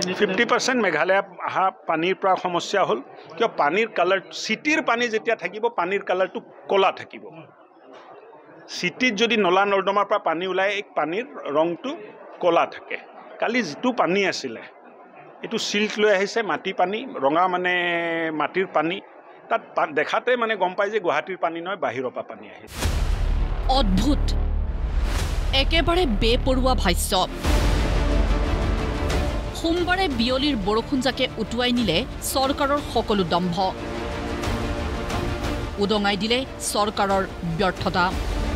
50% মেঘালয় অহা পানীৰ পৰা সমস্যা হ'ল কিয় পানীৰ কালাৰ সিটিৰ পানী যেতিয়া থাকিব পানীৰ কালাৰটো কলা থাকিব সিটিত যদি নলা নৰ্দমাৰ পৰা পানী ওলাই এই পানীৰ ৰংটো কলা থাকে কালি যেটো পানী আছিল এটো সিল্ট লৈ আহিছে মাটি পানী ৰঙা মানে মাটিৰ পানী তাত দেখাতে মানে গম পাই যে গুৱাহাটীৰ পানী নহয় বাহিৰৰ পৰা পানী আহিছে অদ্ভুত একেবাৰে বেপৰুৱা ভাষ্য সোমবাৰে বিয়লিৰ বৰষুণজাকে উটুৱাই নিলে চৰকাৰৰ সকলো দম্ভ উদঙাই দিলে চৰকাৰৰ ব্যৰ্থতা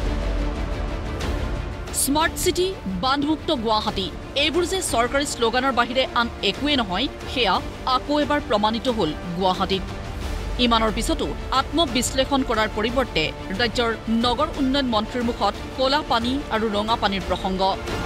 স্মাৰ্ট সিটি বান্ধমুক্ত গুৱাহাটী এইবোৰ যে চৰকাৰী স্লোগানৰ বাহিৰে আন একোৱে নহয় সেয়া আকৌ এবাৰ প্ৰমাণিত হ'ল গুৱাহাটীত ইমানৰ পিছতো আত্মবিশ্লেষণ কৰাৰ পৰিৱৰ্তে ৰাজ্যৰ নগৰ উন্নয়ন মন্ত্ৰীৰ মুখত কলা পানী আৰু ৰঙা পানীৰ প্ৰসংগ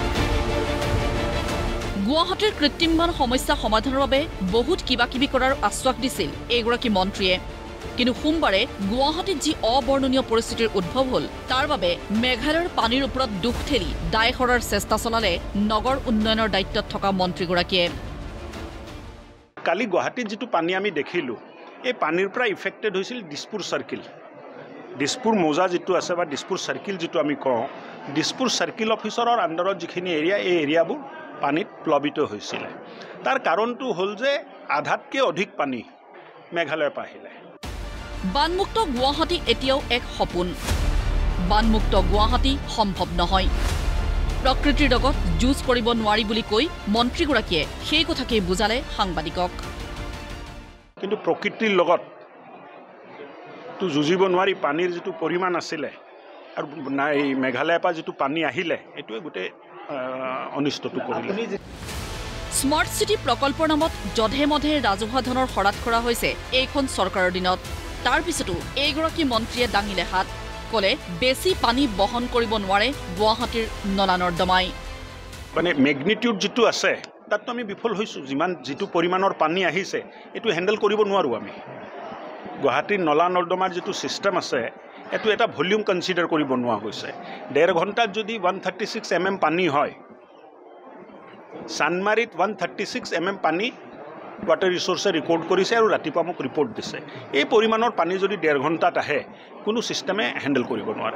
গুৱাহাটীৰ কৃত্ৰিমবান সমস্যা সমাধানৰ বাবে বহুত কিবাকিবি কৰাৰ আশ্বাস দিছিল এইগৰাকী মন্ত্ৰীয়ে কিন্তু সোমবাৰে গুৱাহাটীত যি অবৰ্ণনীয় পৰিস্থিতিৰ উদ্ভৱ হ'ল তাৰ বাবে মেঘালয়ৰ পানীৰ ওপৰত দুখ ঠেলি দায় সৰাৰ চেষ্টা চলালে নগৰ উন্নয়নৰ দায়িত্বত থকা মন্ত্ৰীগৰাকীয়ে কালি গুৱাহাটীত যেটো পানী আমি দেখিলো এই পানীৰ পৰা ইফেক্টেড হৈছিল দিছপুৰ সাৰ্কেল দিছপুৰ মোজা যেটো আছে বা দিছপুৰ সাৰ্কেল যেটো আমি কওঁ দিছপুৰ সাৰ্কেল অফিচাৰৰ আণ্ডাৰত যিখিনি এৰিয়া এই এৰিয়াবোৰ পানীত প্লাবিত হৈছিল তাৰ কাৰণটো হ'ল যে আধাতকৈ অধিক পানী মেঘালয়ৰ পৰা আহিলে বানমুক্ত গুৱাহাটী এতিয়াও এক সপোন বানমুক্ত গুৱাহাটী সম্ভৱ নহয় প্ৰকৃতিৰ লগত যুঁজ কৰিব নোৱাৰি বুলি কৈ মন্ত্ৰীগৰাকীয়ে সেই কথাকেই বুজালে সাংবাদিকক কিন্তু প্ৰকৃতিৰ লগত তো যুঁজিব নোৱাৰি পানীৰ যেটো পৰিমাণ আছিল আৰু এই মেঘালয়ৰ পৰা যেটো পানী আহিলে এটোৱে গোটেই অনিষ্টটো কৰিলে স্মাৰ্ট সিটি প্ৰকল্পৰ নামত জধে মধে ৰাজহুৱা ধনৰ খৰাত কৰা হৈছে এইখন চৰকাৰৰ দিনত তাৰ পিছতো এইগৰাকী মন্ত্ৰীয়ে দাঙিলে হাত কলে বেছি পানী বহন কৰিব নোৱাৰে গুৱাহাটীৰ নলা নৰ্দমাই মানে মেগনিটিউড যেটো আছে তাততো আমি বিফল হৈছো যিমান যেটো পৰিমাণৰ পানী আহিছে এটো হ্যান্ডেল কৰিব নোৱাৰো আমি গুৱাহাটীৰ নলা নৰ্দমাৰ যেটো সিস্টেম আছে এটো এটা ভলিউম কনসিডাৰ কৰিব নোৱাৰা হৈছে 1.5 ঘণ্টাত যদি 136 mm পানী হয় সানমাৰীত 136 mm পানী ওয়াটাৰ ৰিসোৰ্সে ৰেকৰ্ড কৰিছে আৰু ৰাতিপুৱা মোক ৰিপৰ্ট দিছে এই পৰিমাণৰ পানী যদি 1.5 ঘণ্টাত আহে কোনো সিস্টেমে হ্যান্ডেল কৰিব নোৱাৰে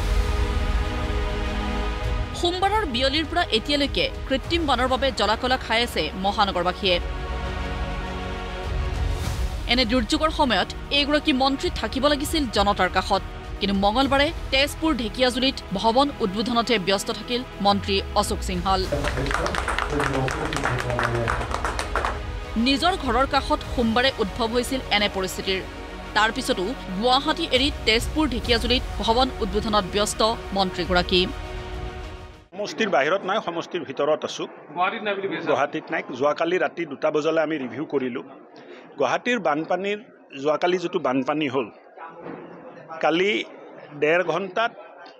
সোমবাৰৰ বিয়লিৰ পৰা এতিয়ালৈকে কৃত্ৰিম বানৰ বাবে জলাকলা খাই আছে মহানগৰবাসীয়ে এনে দুৰ্যোগৰ সময়ত এইগৰাকী মন্ত্ৰী থাকিব লাগিছিল জনতাৰ কাষত কিন্তু মঙলবাৰে তেজপুৰ ঢেকিয়াজুলিত ভৱন উদ্বোধনতে ব্যস্ত থাকিল মন্ত্ৰী অশোক সিংহাল নিজৰ ঘৰৰ কাষত সোমবাৰে উদ্ভৱ হৈছিল এনে পৰিস্থিতিৰ তাৰ পিছতো গুৱাহাটী এৰি তেজপুৰ ঢেকিয়াজুলিত ভৱন উদ্বোধনত ব্যস্ত মন্ত্ৰীগৰাকী সমষ্টিৰ বাহিৰত নাই সমষ্টিৰ ভিতৰত আছো গুৱাহাটীত নাই যোৱাকালি ৰাতি 2টা বজালৈ আমি ৰিভিউ কৰিলো গুৱাহাটীৰ বানপানীৰ যোৱাকালি যেটো বানপানী হ'ল কালি 1.5 ঘণ্টাত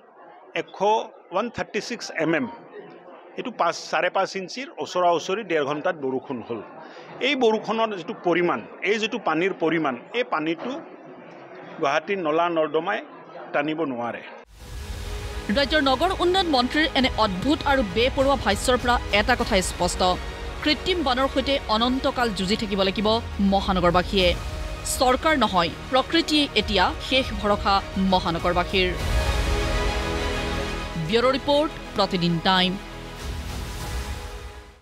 136 mm এটো 5.5 ইঞ্চিৰ ওচৰা ওচৰি 1.5 ঘণ্টাত বৰষুণ হ'ল এই বৰষুণৰ যেটো পৰিমাণ এই যেটো পানীৰ পৰিমাণ এই পানীটো গুৱাহাটীৰ নলা নৰ্দমাই টানিব নোৱাৰে ৰাজ্যৰ নগৰ উন্নয়ন মন্ত্ৰীৰ এনে অদ্ভুত আৰু বেপৰুৱা ভাষ্যৰ পৰা এটা কথাই স্পষ্ট কৃত্ৰিম বানৰ সৈতে অনন্তকাল যুঁজি থাকিব লাগিব মহানগৰবাসীয়ে চৰকাৰ নহয় প্ৰকৃতিয়ে এতিয়া শেষ ভৰসা মহানগৰবাসীৰ ব্যুৰ ৰিপৰ্ট প্ৰতিদিন টাইম